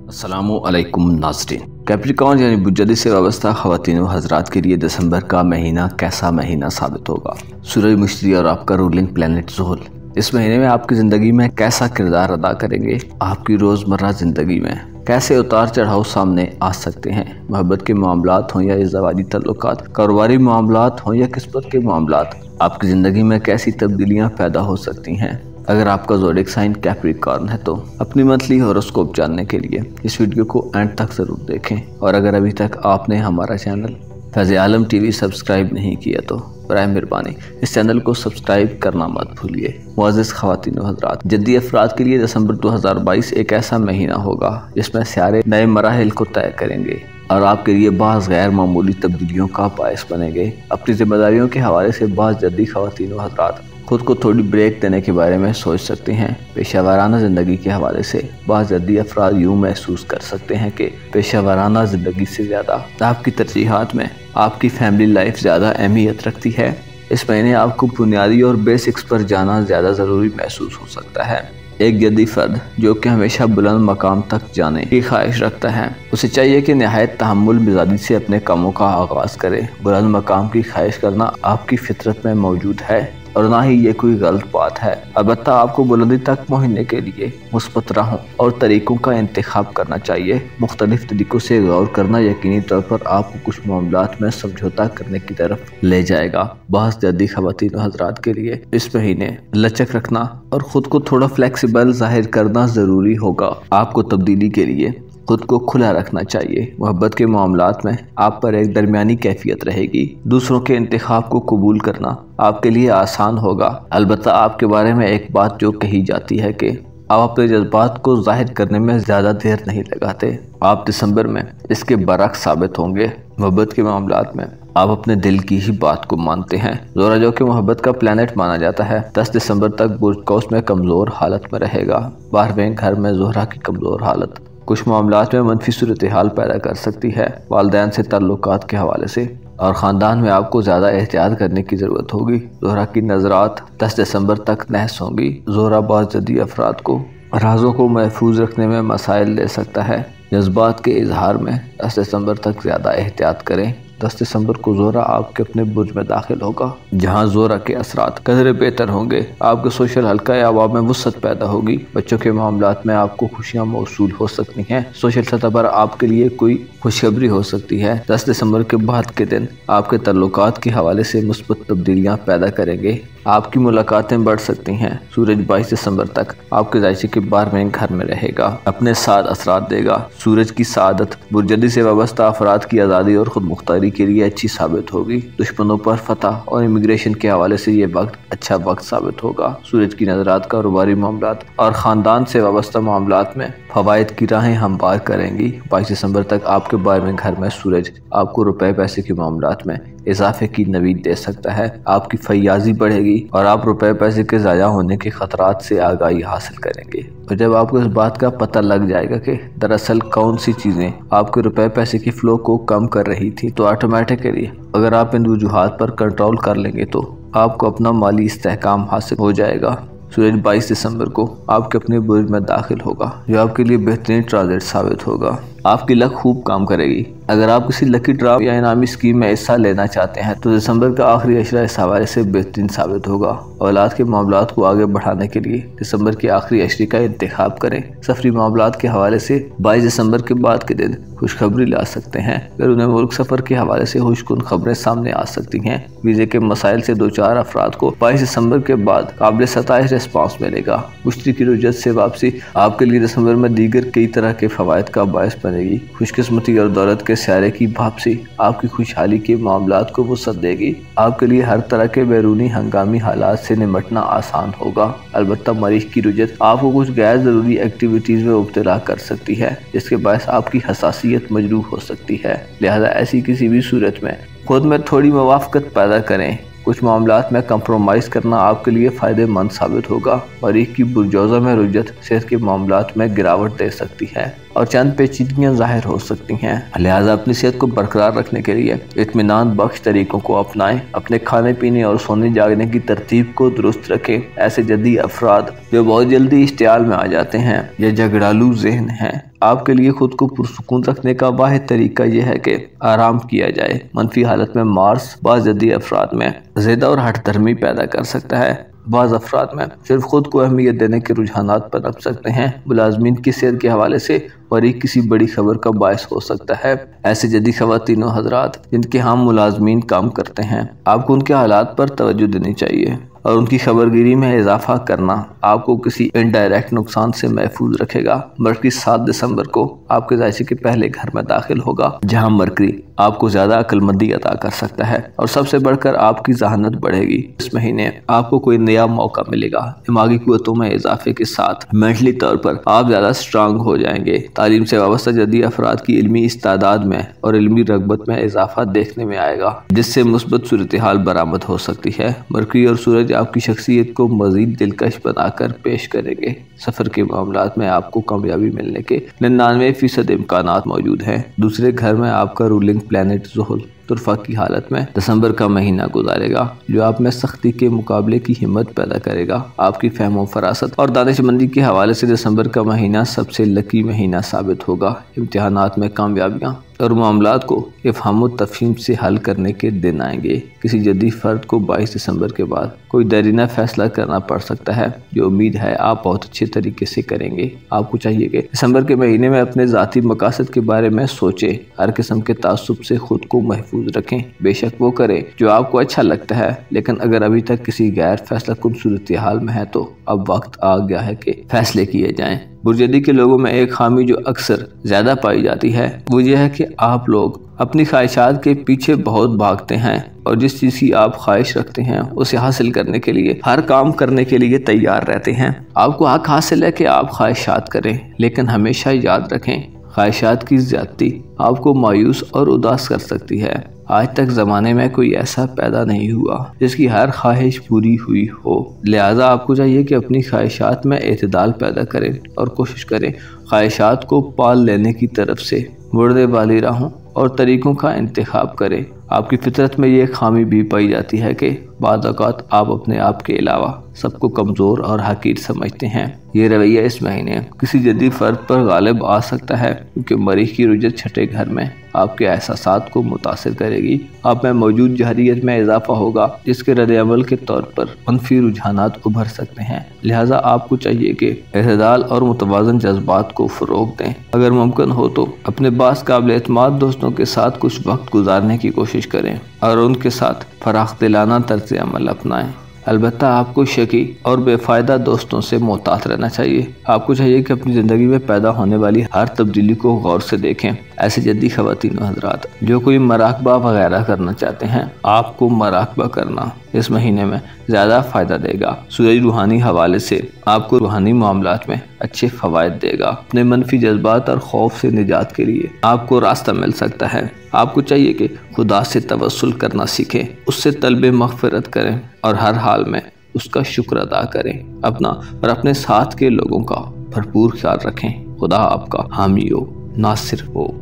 अस्सलामु अलैकुम नाज़रीन। कैप्रिकॉर्न यानी बुज्जली से वाबस्ता ख़वातीन व हज़रात के लिए दिसंबर का महीना कैसा महीना साबित होगा। सूरज मुश्तरी और आपका रूलिंग प्लैनेट ज़ुहल इस महीने में आपकी ज़िंदगी में कैसा किरदार अदा करेंगे। आपकी रोज़मर्रा ज़िंदगी में कैसे उतार चढ़ाव सामने आ सकते हैं। मोहब्बत के मामलात हों या इज़्ज़वाजी तल्लुकात, कारोबारी मामलात हों या किस्मत के मामलात, आपकी ज़िंदगी में कैसी तब्दीलियाँ पैदा हो सकती हैं। अगर आपका ज़ोडिएक साइन कैप्रिकॉर्न है तो अपनी मंथली हॉरोस्कोप जानने के लिए इस वीडियो को एंड तक ज़रूर देखें। और अगर अभी तक आपने हमारा channel Faiz Alam TV subscribe नहीं किया तो बराए मेहरबानी इस चैनल को सब्सक्राइब करना मत भूलिए। मुअज़्ज़िज़ ख़वातीन व हज़रात, जद्दी अफराद के लिए दिसंबर 2022 एक ऐसा महीना होगा जिसमें सियारे नए मराहिल को तय करेंगे और आपके लिए बाज़ गैर मामूली तब्दीलियों का बायस बनेंगे। अपनी जिम्मेदारियों के हवाले से बाज़ जद्दी ख़वातीन व हज़रात खुद को थोड़ी ब्रेक देने के बारे में सोच सकते हैं। पेशेवराना ज़िंदगी के हवाले से बाज़ जद्दी अफराद यूँ महसूस कर सकते हैं कि पेशेवराना ज़िंदगी से ज़्यादा आपकी तरजीहात में आपकी फैमिली लाइफ ज़्यादा अहमियत रखती है। इस महीने आपको बुनियादी और बेसिक्स पर जाना ज़्यादा ज़रूरी महसूस हो सकता है। एक जद्दी फ़र्द जो कि हमेशा बुलंद मकाम तक जाने की ख्वाहिश रखता है, उसे चाहिए कि नहायत तहम्मुल मिजाजी से अपने कामों का आगाज़ करे। बुलंद मकाम की ख्वाहिश करना आपकी फितरत में मौजूद है और ना ही ये कोई गलत बात है। अलबत्ता आपको बुलंदी तक पहुँचने के लिए मुस्बत राहों और तरीक़ों का इंतखाब करना चाहिए। मुख्तलिफ तरीक़ों से गौर करना यकीनी तौर पर आपको कुछ मामलात में समझौता करने की तरफ ले जाएगा। बाज़ जद्दी ख़वातीन व हज़रात के लिए इस महीने लचक रखना और ख़ुद को थोड़ा फ्लेक्सिबल ज़ाहिर करना ज़रूरी होगा। आपको तब्दीली के लिए खुद को खुला रखना चाहिए। मोहब्बत के मामलात में आप पर एक दरमियानी कैफियत रहेगी। दूसरों के इंतखाब को कबूल करना आपके लिए आसान होगा। अलबत्ता आपके बारे में एक बात जो कही जाती है कि आप अपने जज्बात को जाहिर करने में ज़्यादा देर नहीं लगाते। आप दिसंबर में इसके बरक्स साबित होंगे। मोहब्बत के मामलात में आप अपने दिल की ही बात को मानते हैं। ज़ोहरा जो कि मोहब्बत का प्लैनेट माना जाता है, 10 दिसंबर तक बुर्ज कौस में कमज़ोर हालत में रहेगा। 12वें घर में ज़ोहरा की कमज़ोर हालत कुछ मामलात में मनफी सूरत हाल पैदा कर सकती है। वालिदैन से ताल्लुकात के हवाले से और ख़ानदान में आपको ज़्यादा एहतियात करने की ज़रूरत होगी। ज़ोहरा की नज़रात 10 दिसंबर तक नहस होंगी। ज़ोहरा बाज़ जद्दी अफराद को राज़ों को महफूज रखने में मसाइल ले सकता है। जज्बात के इजहार में 10 दिसंबर तक ज़्यादा एहतियात करें। 10 दिसंबर को ज़ोहरा आपके अपने बुर्ज में दाखिल होगा, जहां ज़ोहरा के असरात कदरे बेहतर होंगे। आपके सोशल हल्का या आवाम में वुसअत पैदा होगी। बच्चों के मामलात में आपको खुशियां मौसूल हो सकती हैं। सोशल सतह पर आपके लिए कोई खुशखबरी हो सकती है। 10 दिसंबर के बाद के दिन आपके तल्लुकात के हवाले से मुस्बत तब्दीलियाँ पैदा करेंगे। आपकी मुलाकातें बढ़ सकती हैं। सूरज 22 दिसंबर तक आपके जायचे के 12वें घर में रहेगा, अपने साथ असरात देगा। सूरज की सादत बुर्जदी से वाबस्ता अफराद की आज़ादी और खुद मुख्तारी के लिए अच्छी साबित होगी। दुश्मनों पर फतह और इमिग्रेशन के हवाले से ये वक्त अच्छा वक्त साबित होगा। सूरज की नज़रात कारोबारी मामलात और ख़ानदान से वाबस्ता मामलात में फ़वाइद की राहें हमवार करेंगी। 22 दिसंबर तक आपके 12वें घर में सूरज आपको रुपए पैसे के मामलात में इजाफे की नवीद दे सकता है। आपकी फैयाजी बढ़ेगी और आप रुपए पैसे के ज़ाया होने के खतरात से आगाही हासिल करेंगे। और जब आपको इस बात का पता लग जाएगा कि दरअसल कौन सी चीज़ें आपके रुपए पैसे की फ़्लो को कम कर रही थी, तो ऑटोमेटिकली अगर आप इन वजूहात पर कंट्रोल कर लेंगे तो आपको अपना माली इस्तेहकाम हासिल हो जाएगा। सूरज 22 दिसंबर को आपके अपने बुर्ज में दाखिल होगा, जो आपके लिए बेहतरीन ट्रांजिट साबित होगा। आपकी लक खूब काम करेगी। अगर आप किसी लकी ड्रा या इनामी स्कीम में हिस्सा लेना चाहते हैं तो दिसंबर का आखिरी अशरा इस हवाले से बेहतरीन साबित होगा। औलाद के मामलात को आगे बढ़ाने के लिए दिसंबर के आखिरी अशरे का इंतखाब करें। सफरी मामलात के हवाले से 22 दिसंबर के बाद के दिन खुशखबरी ला सकते हैं। अगर उन्हें मुल्क सफ़र के हवाले से खुशकुन खबरें सामने आ सकती हैं। वीज़े के मसाइल से 2-4 अफराद को 22 दिसंबर के बाद काबिल सताइश रिस्पॉन्स मिलेगा। मुश्तरी की रुजत से वापसी आपके लिए दिसंबर में दीगर कई तरह के फ़वाइद का बायस बनेगी। खुशकिस्मती और दौलत के स्यारे की वापसी आपकी खुशहाली के मामलात को वुसअत देगी। आपके लिए हर तरह के बैरूनी हंगामी हालात से निमटना आसान होगा। अलबत्ता मरीख की रुजत आपको कुछ गैर ज़रूरी एक्टिविटीज़ में मुब्तला कर सकती है, जिसके बायस आपकी हसासियत मजरूह हो सकती है। लिहाजा ऐसी किसी भी सूरत में खुद में थोड़ी मुवाफ़क़त पैदा करें। कुछ मामलात में कंप्रोमाइज़ करना आपके लिए फ़ायदेमंद साबित होगा। मरीख की बुरजौज़ा में रुजत सेहत के मामलात में गिरावट दे सकती है। और चंद पेचीदगियां जाहिर हो सकती हैं। लिहाजा अपनी सेहत को बरकरार रखने के लिए इत्मीनान बख्श तरीकों को अपनाएं। अपने खाने पीने और सोने जागने की तरतीब को दुरुस्त रखें। ऐसे जद्दी अफराद जो बहुत जल्दी इश्तियाल में आ जाते हैं या झगड़ालू ज़हन हैं, आपके लिए खुद को पुरसुकून रखने का वाहिद तरीका यह है कि आराम किया जाए। मनफी हालत में मार्स बाज़ जद्दी अफराद में ज़िद्द और हठ धर्मी पैदा कर सकता है। बाज़ अफराद में सिर्फ खुद को अहमियत देने के रुझानात पनप सकते हैं। मुलाजमीन की सेहत के हवाले से फरीक किसी बड़ी खबर का बायस हो सकता है। ऐसे जदी ख़वातीन व हज़रात जिनके हम मुलाजमीन काम करते हैं, आपको उनके हालात पर तवज्जो देनी चाहिए और उनकी खबरगिरी में इजाफा करना आपको किसी इनडायरेक्ट नुकसान से महफूज रखेगा। मरकरी 7 दिसंबर को आपके जायसे के पहले घर में दाखिल होगा, जहां मरकरी आपको ज्यादा अक्लमंदी अता कर सकता है और सबसे बढ़कर आपकी जहानत बढ़ेगी। इस महीने आपको कोई नया मौका मिलेगा। दिमागी कुव्वतों में इजाफे के साथ मेंटली तौर पर आप ज्यादा स्ट्रांग हो जाएंगे। तालीम से वाबस्ता जदी अफराद की इल्मी इस्तादाद में और इल्मी रगबत में इजाफा देखने में आएगा, जिससे मुस्बत सूरत हाल बरामद हो सकती है। मरकरी और सूरज आपकी शख्सियत को मजीद दिलकश बनाकर पेश करेंगे। सफर के मामलात में आपको कामयाबी मिलने के 99% इम्कानात मौजूद हैं। दूसरे घर में आपका रूलिंग प्लैनेट ज़ुहल तुरफा की हालत में दिसंबर का महीना गुजारेगा, जो आप में सख्ती के मुकाबले की हिम्मत पैदा करेगा। आपकी फहमो फरासत और दानिशमंदी के हवाले से दिसंबर का महीना सबसे लकी महीना साबित होगा। इम्तिहानात में कामयाबियाँ और मामलात को इफ़हाम व तफ़हीम से हल करने के दिन आएंगे। किसी जदी फ़र्द को 22 दिसंबर के बाद कोई दरीना फैसला करना पड़ सकता है, जो उम्मीद है आप बहुत अच्छे तरीके से करेंगे। आपको चाहिए कि दिसंबर के महीने में अपने ज़ाती मकासद के बारे में सोचें। हर किस्म के तासुब से खुद को महफूज रखें। बेशक वो करें जो आपको अच्छा लगता है, लेकिन अगर अभी तक किसी गैर फैसला कुन सूरत हाल में है तो अब वक्त आ गया है कि फैसले किए जाएं। बुर्जदी के लोगों में एक खामी जो अक्सर ज्यादा पाई जाती है वो ये है कि आप लोग अपनी ख्वाहिशात के पीछे बहुत भागते हैं और जिस चीज़ की आप ख्वाहिश रखते हैं उसे हासिल करने के लिए हर काम करने के लिए तैयार रहते हैं। आपको हक हासिल है कि आप ख्वाहिशात करें, लेकिन हमेशा याद रखें ख्वाहिशात की ज्यादती आपको मायूस और उदास कर सकती है। आज तक ज़माने में कोई ऐसा पैदा नहीं हुआ जिसकी हर ख्वाहिश पूरी हुई हो। लिहाजा आपको चाहिए कि अपनी ख्वाहिशात में एतदाल पैदा करें और कोशिश करें ख्वाहिशात को पाल लेने की तरफ से मुर्दे वाली राहों और तरीकों का इंतखाब करें। आपकी फितरत में ये खामी भी पाई जाती है कि बाद औक़ात आप अपने आप के अलावा सबको कमज़ोर और हकीर समझते हैं। ये रवैया इस महीने किसी जदी फ़र्द पर गालिब आ सकता है, क्योंकि मरीख की रुजत छठे घर में आपके एहसासात को मुतासिर करेगी। आप में मौजूद जहरियत में इजाफा होगा, जिसके रद्द-ए-अमल के तौर पर मनफी रुझानात उभर सकते हैं। लिहाजा आपको चाहिए कि एतदाल और मुतवाज़न जज्बात को फ़रोग़ दें। अगर मुमकिन हो तो अपने बास काबिल एतमाद दोस्तों के साथ कुछ वक्त गुजारने की कोशिश करें और उनके साथ फराख दिलाना तर्ज़ अमल अपनाएं। अलबत्ता आपको शकी और बेफ़ायदा दोस्तों से मोहतात रहना चाहिए। आपको चाहिए कि अपनी ज़िंदगी में पैदा होने वाली हर तब्दीली को गौर से देखें। ऐसे जद्दी ख़वातीन व हज़रात जो कोई मराकबा वगैरह करना चाहते हैं, आपको मराकबा करना इस महीने में ज़्यादा फ़ायदा देगा। सूरज रूहानी हवाले से आपको रूहानी मामलात में अच्छे फ़वाइद देगा। अपने मनफी जज्बात और खौफ से निजात के लिए आपको रास्ता मिल सकता है। आपको चाहिए कि खुदा से तवस्सुल करना सीखें, उससे तलबे मग़फ़िरत करें और हर हाल में उसका शुक्र अदा करें। अपना और अपने साथ के लोगों का भरपूर ख्याल रखें। खुदा आपका हामी हो, नासिर हो।